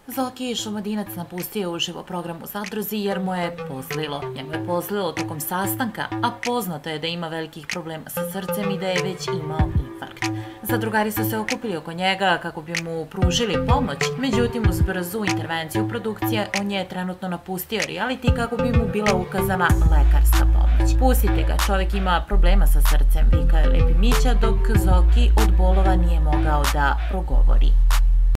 Zoki je Šumadinac napustio uživo program u Zadruzi jer mu je pozlilo. Njemu je pozlilo tokom sastanka, a poznato je da ima velikih problema sa srcem i da je već imao infarkt. Zadrugari su se okupili oko njega kako bi mu pružili pomoć, međutim uz brzu intervenciju produkcije on je trenutno napustio reality kako bi mu bila ukazana lekarska pomoć. Pustite ga, čovjek ima problema sa srcem, vikao je Lepi Mića dok Zoki od bolova nije mogao da progovori.